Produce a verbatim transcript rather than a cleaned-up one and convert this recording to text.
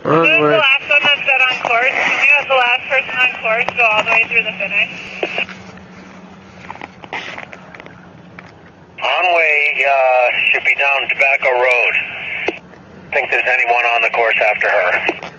Who's the last one that's set on course? You have the last person on course go all the way through the finish. Anhwei uh, should be down Tobacco Road. I think there's anyone on the course after her.